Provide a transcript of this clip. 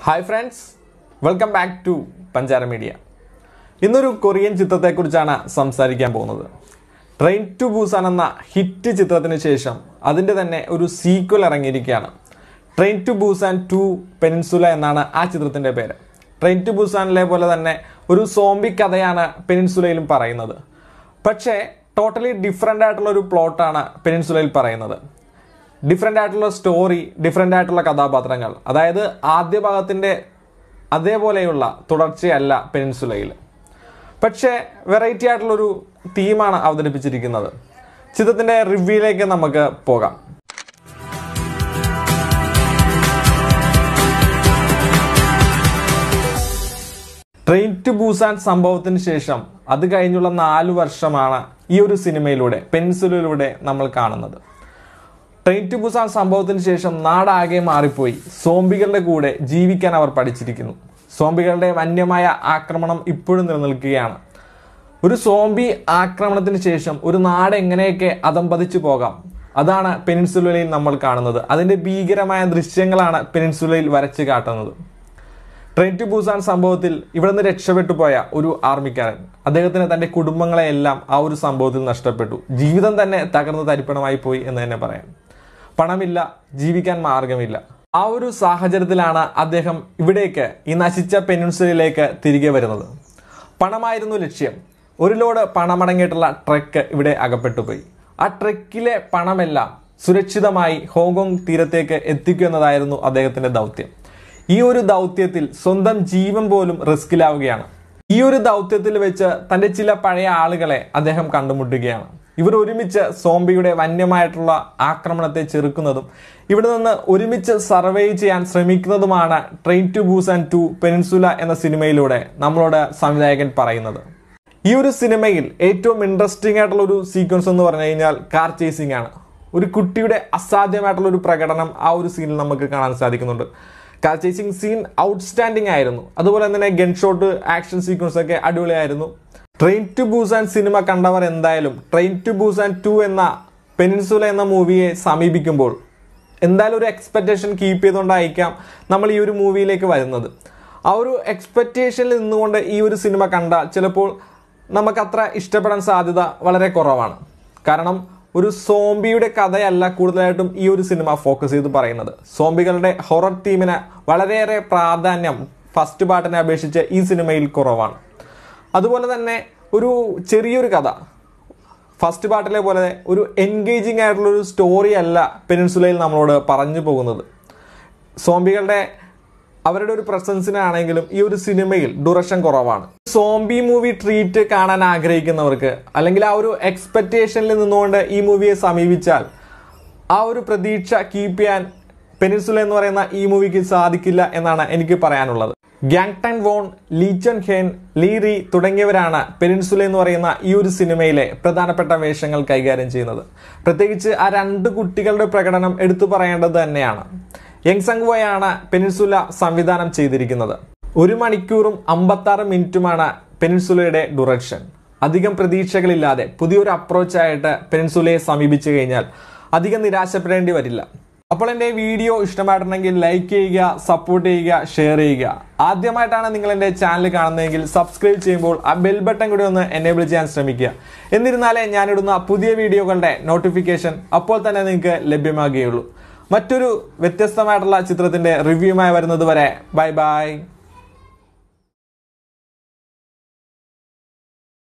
Hi friends, welcome back to Panjara Media. ഇന്നൊരു Korean ചിത്രത്തെക്കുറിച്ചാണ് സംസാരിക്കാൻ പോകുന്നത്. ട്രെയിൻ ടു ബൂസാൻ എന്ന ഹിറ്റ് ചിത്രത്തിന് ശേഷം അതിന്റെ തന്നെ ഒരു സീക്വൽ ഇറങ്ങിയിരിക്കുകയാണ്. ട്രെയിൻ ടു ബൂസാൻ 2 പെനിൻസുല എന്നാണ് ആ ചിത്രത്തിന്റെ പേര്. ട്രെയിൻ ടു ബൂസാനിലെ പോലെ തന്നെ ഒരു സോംബി കഥയാണ് പെനിൻസുലയിലും പറയുന്നത്. പക്ഷേ ടോട്ടലി ഡിഫറൻ്റ് ആയിട്ടുള്ള ഒരു പ്ലോട്ടാണ് പെനിൻസുലയിൽ പറയുന്നത്. ഡിഫറൻ്റ് ആയിട്ടുള്ള സ്റ്റോറി, ഡിഫറൻ്റ് ആയിട്ടുള്ള കഥാപാത്രങ്ങൾ, അതായത് ആദ്യ ഭാഗത്തിൻ്റെ അതേപോലെയുള്ള തുടർച്ചയല്ല പെനിൻസുലയിൽ. പക്ഷേ വെറൈറ്റി ആയിട്ടുള്ളൊരു തീമാണ് അവതരിപ്പിച്ചിരിക്കുന്നത്. ചിത്രത്തിൻ്റെ റിവ്യൂയിലേക്ക് നമുക്ക് പോകാം. ട്രെയിൻ ടു ബൂസാൻ സംഭവത്തിന് ശേഷം അത് കഴിഞ്ഞുള്ള 4 വർഷമാണ് ഈ ഒരു സിനിമയിലൂടെ പെനിൻസുലയിലൂടെ നമ്മൾ കാണുന്നത്. ട്രെയിൻ ടു ബൂസാൻ സംഭവത്തിന് ശേഷം നാടാകെ മാറിപ്പോയി. സോംബികളുടെ കൂടെ ജീവിക്കാൻ അവർ പഠിച്ചിരിക്കുന്നു. സോംബികളുടെ വന്യമായ ആക്രമണം ഇപ്പോഴും നിലനിൽക്കുകയാണ്. ഒരു സോംബി ആക്രമണത്തിന് ശേഷം ഒരു നാട് എങ്ങനെയൊക്കെ അധംപതിച്ചു പോകാം, അതാണ് പെനിൻസുലയിൽ നമ്മൾ കാണുന്നത്. അതിൻ്റെ ഭീകരമായ ദൃശ്യങ്ങളാണ് പെനിൻസുലയിൽ വരച്ച് കാട്ടുന്നത്. ട്രെയിൻ ടു ബൂസാൻ സംഭവത്തിൽ ഇവിടെ നിന്ന് രക്ഷപ്പെട്ടു പോയ ഒരു ആർമിക്കാരൻ, അദ്ദേഹത്തിന് തൻ്റെ കുടുംബങ്ങളെയെല്ലാം ആ ഒരു സംഭവത്തിൽ നഷ്ടപ്പെട്ടു. ജീവിതം തന്നെ തകർന്ന് തരിപ്പണമായി പോയി എന്ന് തന്നെ പറയാം. പണമില്ല, ജീവിക്കാൻ മാർഗമില്ല. ആ ഒരു സാഹചര്യത്തിലാണ് അദ്ദേഹം ഇവിടേക്ക്, ഈ നശിച്ച പെനിൻസുലയിലേക്ക് തിരികെ വരുന്നത്. പണമായിരുന്നു ലക്ഷ്യം. ഒരു ലോഡ് പണമടങ്ങിയിട്ടുള്ള ട്രക്ക് ഇവിടെ അകപ്പെട്ടു പോയി. ആ ട്രക്കിലെ പണമെല്ലാം സുരക്ഷിതമായി ഹോങ്കോങ് തീരത്തേക്ക് എത്തിക്കുക എന്നതായിരുന്നു അദ്ദേഹത്തിന്റെ ദൗത്യം. ഈ ഒരു ദൗത്യത്തിൽ സ്വന്തം ജീവൻ പോലും റിസ്കിലാവുകയാണ്. ഈ ഒരു ദൗത്യത്തിൽ വെച്ച് തൻ്റെ ചില പഴയ ആളുകളെ അദ്ദേഹം കണ്ടുമുട്ടുകയാണ്. ഇവർ ഒരുമിച്ച് സോംബിയുടെ വന്യമായിട്ടുള്ള ആക്രമണത്തെ ചെറുക്കുന്നതും ഇവിടെ നിന്ന് ഒരുമിച്ച് സർവൈവ് ചെയ്യാൻ ശ്രമിക്കുന്നതുമാണ് ട്രെയിൻ ടു ബൂസാൻ 2 പെനിൻസുല എന്ന സിനിമയിലൂടെ നമ്മളോട് സംവിധായകൻ പറയുന്നത്. ഈ ഒരു സിനിമയിൽ ഏറ്റവും ഇൻട്രസ്റ്റിംഗ് ആയിട്ടുള്ള ഒരു സീക്വൻസ് എന്ന് പറഞ്ഞു കഴിഞ്ഞാൽ കാർ ചേസിംഗ് ആണ്. ഒരു കുട്ടിയുടെ അസാധ്യമായിട്ടുള്ള ഒരു പ്രകടനം ആ ഒരു സീനിൽ നമുക്ക് കാണാൻ സാധിക്കുന്നുണ്ട്. കാർ ചേസിംഗ് സീൻ ഔട്ട്സ്റ്റാൻഡിംഗ് ആയിരുന്നു. അതുപോലെ തന്നെ ഗൺ ഷോട്ട്, ആക്ഷൻ സീക്വൻസ് ഒക്കെ അടിപൊളിയായിരുന്നു. ട്രെയിൻ ടു ബൂസാൻ സിനിമ കണ്ടവർ എന്തായാലും ട്രെയിൻ ടു ബൂസാൻ 2 എന്ന പെനിൻസുല എന്ന മൂവിയെ സമീപിക്കുമ്പോൾ എന്തായാലും ഒരു എക്സ്പെക്റ്റേഷൻ കീപ്പ് ചെയ്തുകൊണ്ടായിരിക്കാം നമ്മൾ ഈ ഒരു മൂവിയിലേക്ക് വരുന്നത്. ആ ഒരു എക്സ്പെക്റ്റേഷനിൽ നിന്നുകൊണ്ട് ഈ ഒരു സിനിമ കണ്ടാൽ ചിലപ്പോൾ നമുക്കത്ര ഇഷ്ടപ്പെടാൻ സാധ്യത വളരെ കുറവാണ്. കാരണം ഒരു സോംബിയുടെ കഥയല്ല കൂടുതലായിട്ടും ഈ ഒരു സിനിമ ഫോക്കസ് ചെയ്ത് പറയുന്നത്. സോംബികളുടെ ഹൊറർ തീമിന് വളരെയേറെ പ്രാധാന്യം ഫസ്റ്റ് പാർട്ടിനെ അപേക്ഷിച്ച് ഈ സിനിമയിൽ കുറവാണ്. അതുപോലെ തന്നെ ഒരു ചെറിയൊരു കഥ, ഫസ്റ്റ് പാർട്ടിലെ പോലെ ഒരു എൻഗേജിങ് ആയിട്ടുള്ളൊരു സ്റ്റോറി അല്ല പെനിൻസുലയിൽ നമ്മളോട് പറഞ്ഞു പോകുന്നത്. സോംബികളുടെ അവരുടെ ഒരു പ്രസൻസിനാണെങ്കിലും ഈ ഒരു സിനിമയിൽ ഡ്യൂറേഷൻ കുറവാണ്. സോംബി മൂവി ട്രീറ്റ് കാണാൻ ആഗ്രഹിക്കുന്നവർക്ക്, അല്ലെങ്കിൽ ആ ഒരു എക്സ്പെക്റ്റേഷനിൽ നിന്നുകൊണ്ട് ഈ മൂവിയെ സമീപിച്ചാൽ ആ ഒരു പ്രതീക്ഷ കീപ്പ് ചെയ്യാൻ പെനിൻസുല എന്ന് പറയുന്ന ഈ മൂവിക്ക് സാധിക്കില്ല എന്നാണ് എനിക്ക് പറയാനുള്ളത്. Gangdong Won, Lee Jung Hyun, Lee Re തുടങ്ങിയവരാണ് പെനിൻസുല എന്ന് പറയുന്ന ഈ ഒരു സിനിമയിലെ പ്രധാനപ്പെട്ട വേഷങ്ങൾ കൈകാര്യം ചെയ്യുന്നത്. പ്രത്യേകിച്ച് ആ 2 കുട്ടികളുടെ പ്രകടനം എടുത്തു പറയേണ്ടത് തന്നെയാണ്. യങ് സങ് വോയാണ് പെനിൻസുല സംവിധാനം ചെയ്തിരിക്കുന്നത്. 1 മണിക്കൂറും 56 മിനിറ്റുമാണ് പെനിൻസുലയുടെ ഡ്യൂറേഷൻ. അധികം പ്രതീക്ഷകളില്ലാതെ പുതിയൊരു അപ്രോച്ചായിട്ട് പെനിൻസുലയെ സമീപിച്ചു കഴിഞ്ഞാൽ അധികം നിരാശപ്പെടേണ്ടി വരില്ല. അപ്പോൾ എൻ്റെ വീഡിയോ ഇഷ്ടമായിട്ടുണ്ടെങ്കിൽ ലൈക്ക് ചെയ്യുക, സപ്പോർട്ട് ചെയ്യുക, ഷെയർ ചെയ്യുക. ആദ്യമായിട്ടാണ് നിങ്ങൾ എൻ്റെ ചാനൽ കാണുന്നതെങ്കിൽ സബ്സ്ക്രൈബ് ചെയ്യുമ്പോൾ ആ ബെൽ ബട്ടൺ കൂടി ഒന്ന് എനേബിൾ ചെയ്യാൻ ശ്രമിക്കുക. എന്നിരുന്നാലേ ഞാനിടുന്ന പുതിയ വീഡിയോകളുടെ നോട്ടിഫിക്കേഷൻ അപ്പോൾ തന്നെ നിങ്ങൾക്ക് ലഭ്യമാകുകയുള്ളൂ. മറ്റൊരു വ്യത്യസ്തമായിട്ടുള്ള ചിത്രത്തിൻ്റെ റിവ്യൂമായി വരുന്നത് വരെ ബൈ ബൈ.